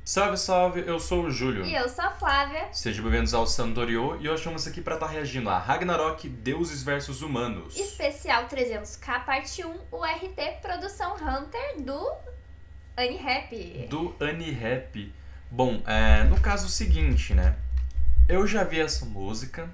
Salve, salve, eu sou o Júlio. E eu sou a Flávia. Sejam bem-vindos ao Santorio e hoje estamos aqui para estar reagindo a Ragnarok, Deuses vs Humanos. Especial 300k parte 1, o RT Produção Hunter do AniRap. Do AniRap. Bom, no caso seguinte, né? Eu já vi essa música,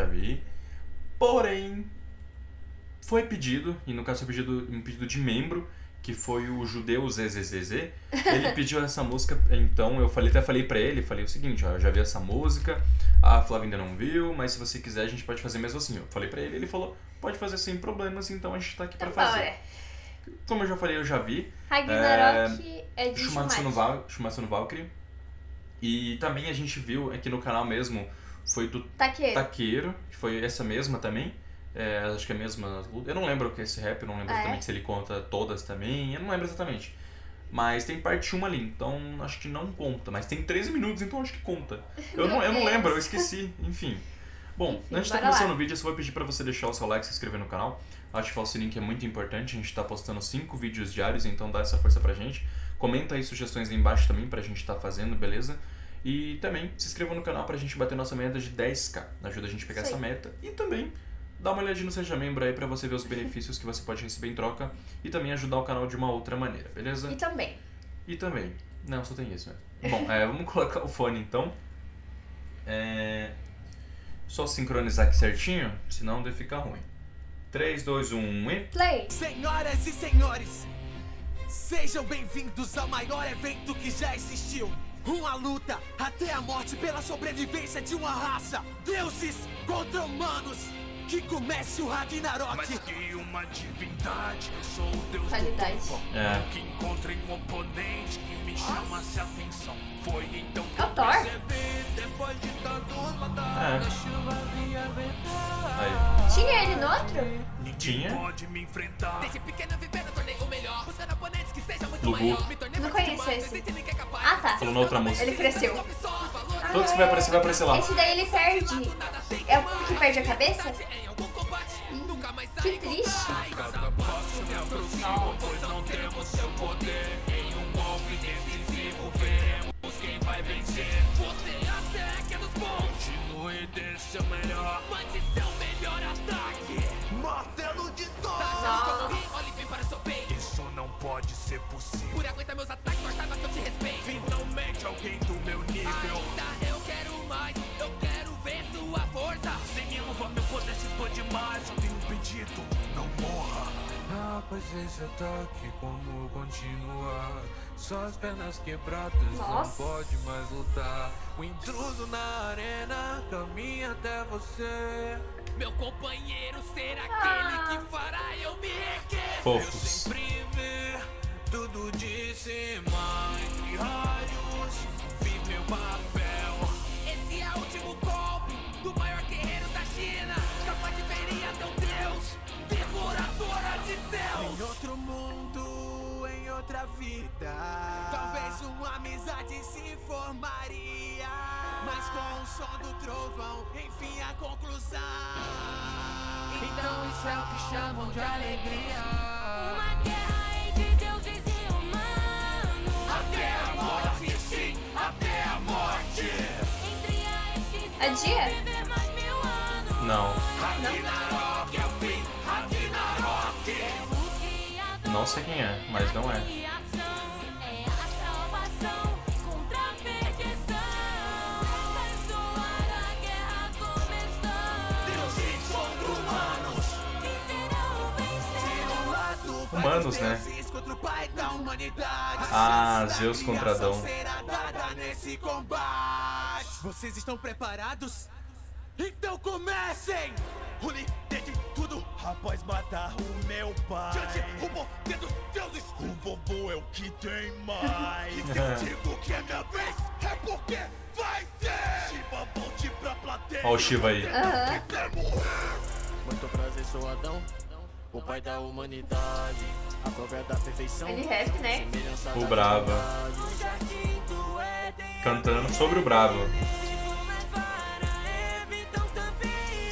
porém foi pedido, e no caso foi um pedido de membro, que foi o judeu ZZZZ. Ele pediu essa música, então eu até falei pra ele, falei o seguinte, ó, eu já vi essa música, a Flávia ainda não viu, mas se você quiser a gente pode fazer mesmo assim. Eu falei pra ele, ele falou, pode fazer sem problemas, então a gente tá aqui pra fazer. Como eu já falei, eu já vi. Ragnarok é de Shumatsu no Valkyrie. E também a gente viu aqui no canal mesmo, foi do Taqueiro, que foi essa mesma também. Acho que é a mesma. Eu não lembro o que é esse rap, eu não lembro exatamente se ele conta todas também, eu não lembro exatamente. Mas tem parte 1 ali, então acho que não conta. Mas tem 13 minutos, então acho que conta. Eu não lembro, eu esqueci, enfim. Bom, antes de estar começando o vídeo, eu só vou pedir pra você deixar o seu like e se inscrever no canal. Ativar o sininho que é muito importante, a gente tá postando 5 vídeos diários, então dá essa força pra gente. Comenta aí sugestões aí embaixo também pra gente tá fazendo, beleza? E também se inscreva no canal pra gente bater nossa meta de 10k. Ajuda a gente a pegar essa meta. E também dá uma olhadinha no Seja Membro aí pra você ver os benefícios que você pode receber em troca e também ajudar o canal de uma outra maneira, beleza? E também. Não, só tem isso mesmo. Bom, vamos colocar o fone então. Só sincronizar aqui certinho, senão deve ficar ruim. 3, 2, 1 e... Play! Senhoras e senhores, sejam bem-vindos ao maior evento que já existiu. Uma luta até a morte pela sobrevivência de uma raça. Deuses contra humanos. Que comece o Ragnarok. Mas que uma divindade, eu sou o deus Qualidade. do trovão. Que encontrei um oponente que me chama-se atenção. Foi então que É o Thor? percebi, depois de tantos batalhas, a chuva vinha ventar. Tinha ele no outro? Tinha? Pode me enfrentar. Desde pequeno vivendo, tornei o melhor. Buscando oponentes que sejam muito Lubu. maior. Me tornei Não forte conheço demais, esse. existe ninguém capaz. Ah, tá. Falou na outra música. Ele cresceu. Todos que vai aparecer lá. Esse daí ele perde. É o que perde a cabeça? Em algum combate, nunca mais Que saí triste. Cada passo me aproxima, pois não temos seu poder. Em um golpe decisivo, veremos quem vai vencer. Você até que é dos bons. Continue dê seu melhor. Mande seu melhor ataque. Martelo de Thor. Olhe bem para seu peito. Isso não pode ser possível. Por aguentar meus ataques, mas saiba que eu te respeito. Finalmente alguém do meu nível. Ainda eu quero mais, eu quero ver sua força. Sem minha luva meu poder se expande mais. Só tenho um pedido, não morra. Rapaz, esse ataque, como continuar? Só as pernas quebradas, Nossa. não pode mais lutar. O intruso na arena caminha até você. Meu companheiro será aquele que fará eu me erguer. Fofos. Sempre ver tudo de cima. Entre raios, fiz meu papel. Esse é o último golpe do maior guerreiro da China. Capaz de ferir até um deus, devoradora de céus. Em outro mundo, em outra vida, Talvez uma amizade se formaria, mas com o som do trovão, enfim a conclusão. então isso é o que chamam de alegria. Uma guerra entre deuses e humanos. Até a morte, sim, até a morte. Entre a existência É dia? e viver mais 1000 anos. Não, Ragnarok é o fim, Ragnarok. não sei quem é, mas não é. E ação é a salvação contra a perdição. Abençoar a guerra começou. Deuses contra humanos. Quem será o vencedor? Humanos, né? Deuses contra o pai da humanidade. Ah, Zeus contra Adão. Será dada nesse combate. Vocês estão preparados? Então comecem! Une desde tudo após matar o meu pai. Diante o poder dos deuses! O bobo é o que tem mais. E se eu digo que é minha vez, é porque vai ser. Shiva, volte pra plateia. Ó o Shiva aí. Aham. Quer morrer? Muito prazer, sou Adão, o pai da humanidade, a prova é da perfeição, AniRap, né? semelhança O da Brava. verdade. No jardim do Éden, Cantando sobre o Bravo. mas para evitar também.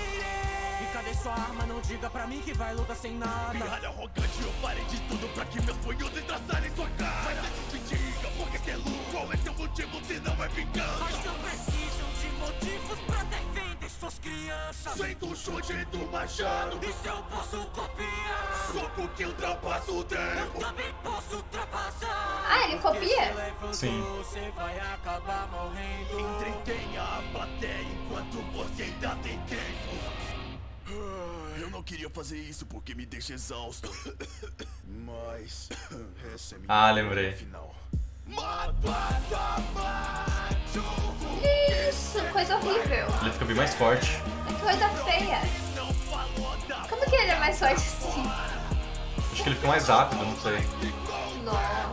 E cadê sua arma? Não diga pra mim que vai lutar sem nada. Pirralho arrogante, eu farei de tudo pra que meus punhos estraçarem sua cara. Mas antes me diga, por que ser louco? Qual é seu motivo suas crianças. Feito o chute do machado, isso eu posso copiar. Soco que ultrapassa o tempo, eu também posso ultrapassar. Ah, ele copia? Sim. Você vai acabar morrendo. Entretenha a plateia enquanto você ainda tem tempo. Eu não queria fazer isso porque me deixa exausto. Mas essa é minha lembrei. final. Isso, coisa horrível. Ele fica bem mais forte. Que coisa feia. Como que ele é mais forte assim? Acho que ele fica mais rápido, não sei. Nossa.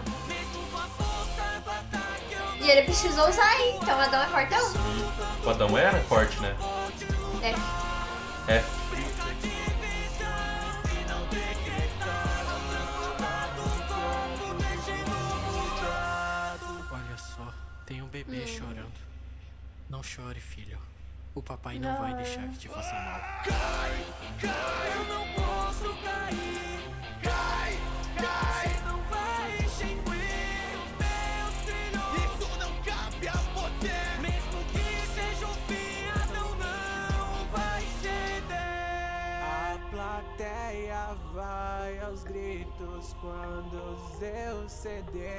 E ele precisou usar aí, então o Adão é fortão. O Adão era forte, né? É. Olha só, tem um bebê chorando. Não chore, filho. O papai não vai deixar que te faça mal. Cai, eu não posso cair. Cai, você não vai extinguir os meus filhos. Isso não cabe a você. Mesmo que seja o fim, Adão não vai ceder. A plateia vai aos gritos quando Zeus cedeu.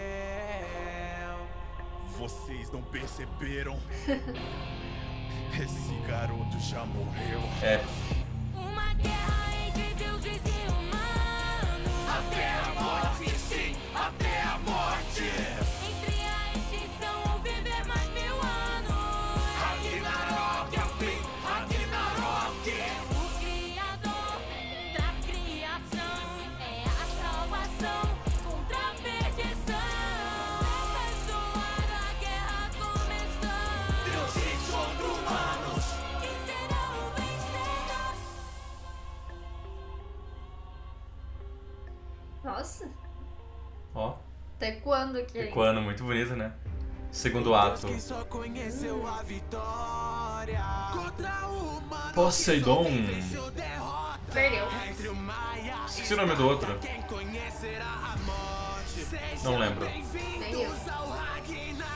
Vocês não perceberam? Esse garoto já morreu. Uma guerra entre deuses e humanos. Até a morte, sim, até a morte. Entre a extinção ou viver mais 1000 anos. Ragnarok é o fim, Ragnarok. O Criador da criação é a salvação contra a perdição. Abençoar a guerra começar. Deuses contra humanos. Que serão vencidos. Nossa, Ó, até quando que... ecoando, muito bonito, né? Segundo ato. Quem só conheceu a vitória contra o humano. Poseidon. Perdeu. Entre o Maia Esqueci o nome do outro. quem conhecerá a morte. Não lembro. Nem eu. Bem-vindos ao Ragnarok.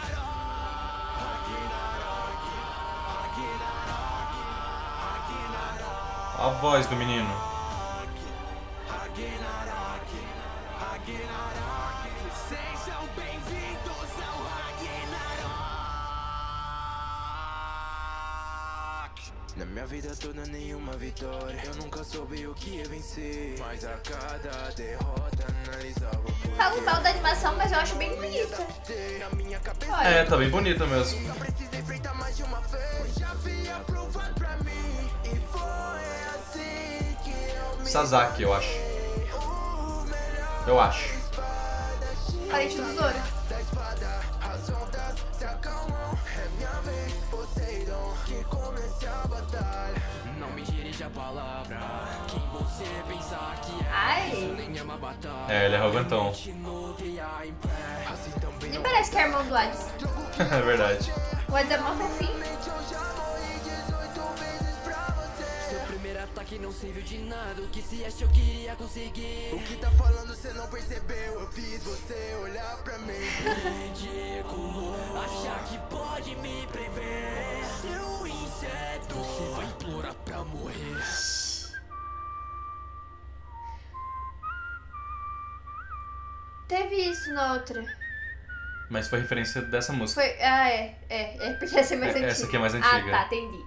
A voz do menino. Sejam bem-vindos ao Ragnarok. Na minha vida toda nenhuma vitória. Eu nunca soube o que é vencer. Mas a cada derrota analisava o poder. Falo mal da animação, mas eu acho bem bonita. A minha cabeça Olha, Tá bem bonita mesmo. nunca precisei enfrentar mais de uma vez. Já havia provado pra mim. E foi assim que eu me Sasaki, eu acho. Eu acho. parente do Zoro. da espada. As ondas se acalmam. É minha vez, Poseidon, que comece a batalha. Não me dirija a palavra. Quem você pensar que é? Ai, Nem é uma batalha. Ele é arrogantão. Assim também nem parece que é irmão do Hades. É verdade. O Hades é mó fofinho. Seu primeiro ataque não serviu de nada. O que se acha eu queria conseguir. O que tá falando cê não percebeu. Eu fiz você olhar pra mim. Ridículo, achar que pode me prever. Seu inseto, você vai implorar pra morrer. Teve isso na outra. Mas foi referência dessa música. Foi. Ah, é porque essa é mais antiga. Essa aqui é mais antiga. Ah, tá, entendi.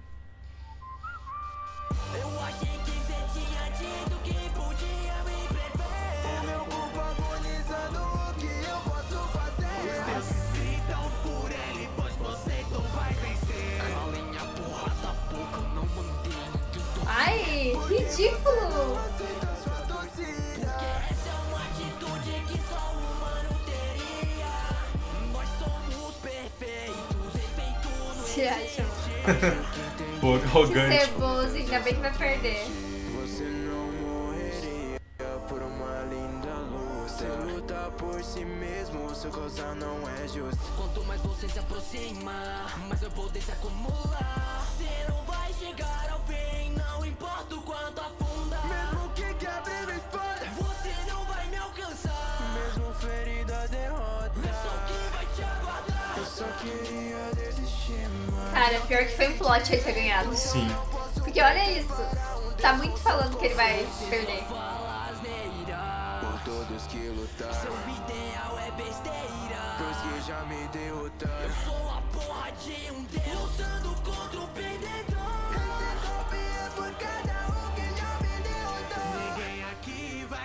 Eu achei que cê tinha dito que podia me prever. Meu corpo agonizando, o que eu posso fazer? Gritam por ele, pois Poseidon vai vencer. Calem a porra da boca, não mantenho que eu tô. Ai, ridículo. Porque essa é uma atitude que só o humano teria. Nós somos perfeitos, efeitos no Se acha. Pô, arrogante. Ceboso, ainda bem que vai perder. Você não morreria por uma linda luta. Você luta por si mesmo, sua causa não é justa. Quanto mais você se aproxima, mais seu poder se acumula. Você não vai chegar ao fim, não importa o quanto afunda. Mesmo que quebre a espada, você não vai me alcançar. Mesmo ferida, derrota, é só que vai te aguardar. Cara, pior que foi um plot ele ter ganhado. Sim. Porque olha isso. Tá muito falando que ele vai perder. Por todos que lutaram, seu ideal é besteira, pois que já me derrotaram. Eu sou a porra de um deus lutando contra o perdedor. Esse golpe é por cada um que já me derrotou. Ninguém aqui vai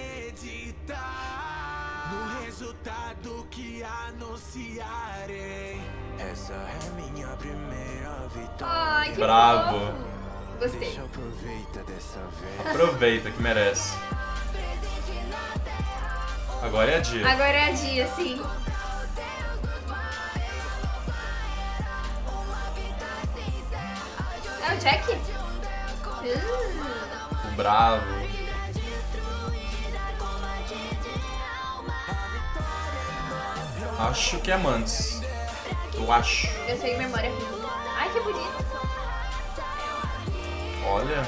acreditar no resultado que anunciarei. Essa é minha primeira vitória. Ai, que Bravo. fofo. Gostei. Deixa eu aproveitar dessa vez. Aproveita que merece. Agora é a dia. Agora é a dia, sim. É o Jack? O bravo. Acho que é Mantis. Eu acho. Eu sei memória. Ai, que bonito. Olha.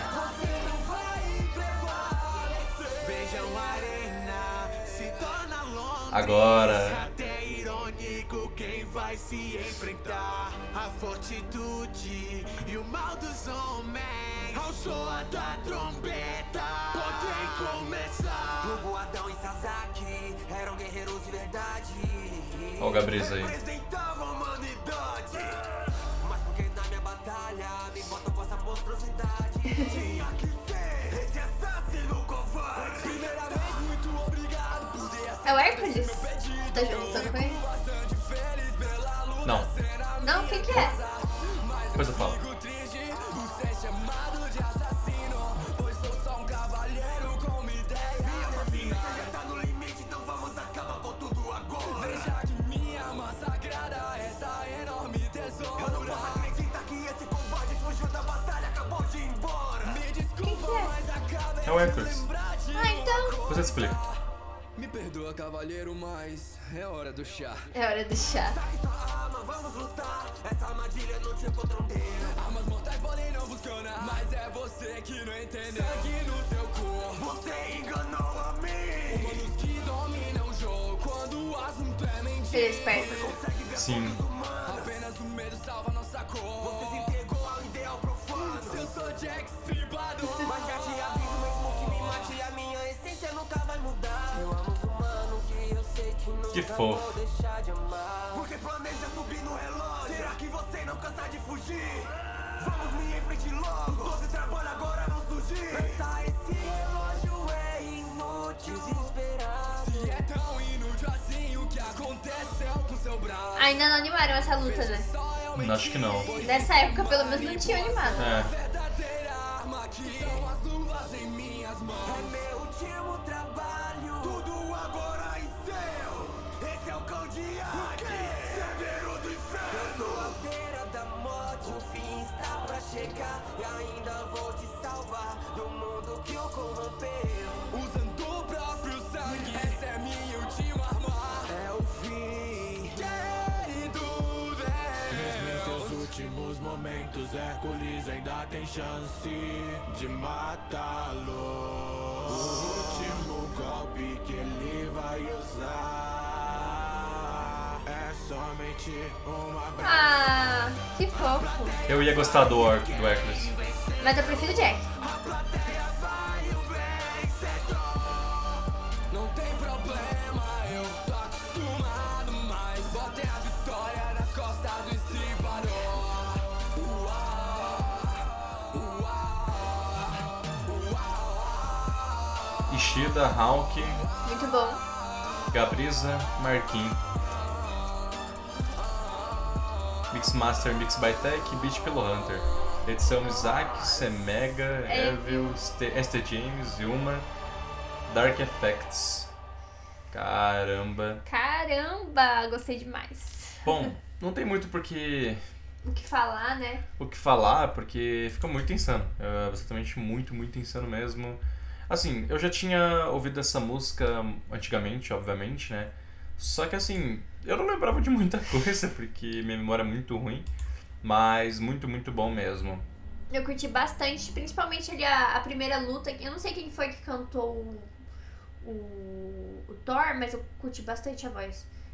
Agora. Até irônico quem vai se enfrentar a fortitude e o mal dos homens. Ao soar da trombeta, podem começar. Hugo, Adão e Sasaki eram guerreiros de verdade. Olha o Gabriza aí. Representavam a humanidade. Mas porque na minha batalha me botam com essa monstruosidade. Tinha que ser esse assassino covarde. Primeiramente, muito obrigado por ter É o Hércules? Tá juntando com ele? Não. Não, quem que é? Depois eu falo. Quem que é? É o Hércules. Ah, então. Depois eu te explico. Me perdoa, cavalheiro, mas é hora do chá. É hora do chá. Vamos lutar, essa armadilha não te encontrarei. Armas mortais podem não funcionar, mas é você que não entendeu. Sangue no seu corpo, você enganou a mim. Humanos que dominam o jogo, quando o assunto é mentira. Ele é esperto. Sim. Apenas o medo salva nossa cor. Você se entregou ao ideal profano. Eu sou Jack Stripador. Mas já te aviso, mesmo que me mate, a minha essência nunca vai mudar. Eu amo os humanos e eu sei que nunca Que fofo. vou deixar de amar. Porque planeja subir no relógio. Será que você não cansa de fugir? Vamos me em frente logo. Os 12 trabalhos agora vão surgir. Pensar esse relógio é inútil. Desesperar. Se é tão inútil assim, o que aconteceu com seu braço? Ainda não animaram essa luta, né? Acho que não. Nessa época, pelo menos, não tinha animado. É. Verdadeira arma que são as luvas em minhas mãos. É meu último trabalho. Tudo agora é seu. Esse é o cão de Hades, severo do inferno. Eu tô à beira da morte. O fim está pra chegar. E ainda vou te salvar do mundo que o corrompeu. Usando o próprio sangue. Essa é minha última arma. É o fim. Querido Deus. Em seus últimos momentos, Hércules ainda tem chance de matá-lo. O último golpe que ele vai usar é somente uma Ah, que fofo. Eu ia gostar do Hércules. Mas eu prefiro o Jack. Não tem problema, eu tô acostumado, mas botei a vitória nas costas do estripador. Ishida, Hawk, Muito bom. Gabriza, Marquinhos. Mixmaster Mix by Tech, Beat pelo Hunter. Edição Isaac, Semega, Evil, ST James, Yuma, Dark Effects. Caramba. Caramba, gostei demais. Bom, não tem muito porque O que falar, né? o que falar, porque fica muito insano. É absolutamente muito, muito insano mesmo. Assim, eu já tinha ouvido essa música antigamente, obviamente, né? Só que assim, eu não lembrava de muita coisa, porque minha memória é muito ruim. Mas muito, muito bom mesmo. Eu curti bastante, principalmente ali a primeira luta. Eu não sei quem foi que cantou o Thor, mas eu curti bastante a voz.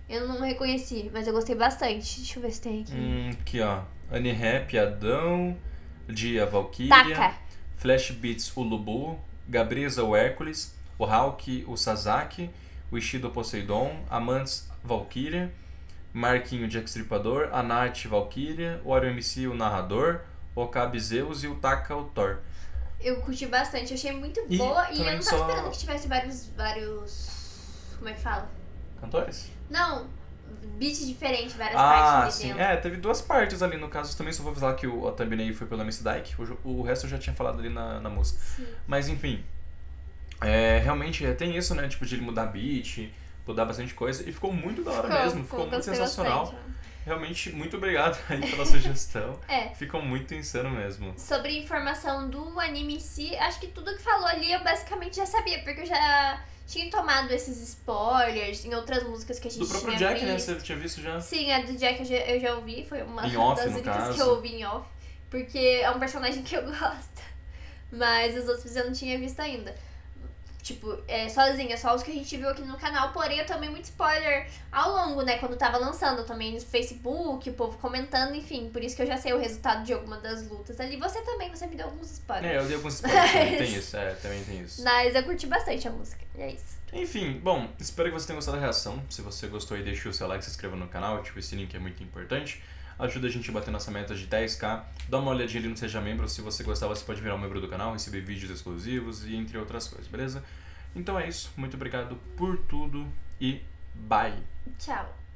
Eu não reconheci, mas eu gostei bastante. Deixa eu ver se tem aqui. Aqui, ó. Unhappy, Adão. Dia, Valkyria. Taka. Flash Beats, o Lubu. Gabriza, o Hércules. O Hulk, o Sasaki. O Ishido, o Poseidon. Amantes, Valkyria. Marquinho, o Jack Stripador. A Nath, Valkyria. O Wario MC, o Narrador. O Okabe, Zeus. E o Taka, o Thor. Eu curti bastante, eu achei muito boa. E eu não tava esperando que tivesse vários... Como é que fala? Cantores? Não, beats diferentes, várias partes ali dentro. Teve 2 partes ali, no caso também só vou avisar que a thumbnail foi pelo MC Dyke, o resto eu já tinha falado ali na música. Sim. Mas enfim, realmente tem isso, né, tipo de ele mudar beat, mudar bastante coisa, e ficou muito da hora mesmo, ficou muito sensacional. Bastante. Realmente, muito obrigado aí pela sugestão. Ficou muito insano mesmo. Sobre informação do anime em si, acho que tudo que falou ali eu basicamente já sabia, porque eu já tinha tomado esses spoilers em outras músicas que a gente tinha visto. Do próprio Jack, né? Você tinha visto já? Sim, a do Jack eu já ouvi, foi uma das únicas que eu ouvi em off, porque é um personagem que eu gosto, mas os outros eu não tinha visto ainda. Tipo, sozinha, só os que a gente viu aqui no canal, porém eu tomei muito spoiler ao longo, né, quando tava lançando, também no Facebook, o povo comentando, enfim, por isso que eu já sei o resultado de alguma das lutas ali. Você me deu alguns spoilers. Eu dei alguns spoilers, tem isso, também tem isso. Mas eu curti bastante a música, e é isso. Enfim, bom, espero que você tenha gostado da reação. Se você gostou aí, deixa o seu like, se inscreva no canal, ativa esse link que é muito importante. Ajuda a gente a bater nossa meta de 10k. Dá uma olhadinha ali no Seja Membro. Se você gostar, você pode virar um membro do canal, receber vídeos exclusivos e entre outras coisas, beleza? Então é isso. Muito obrigado por tudo e bye! Tchau!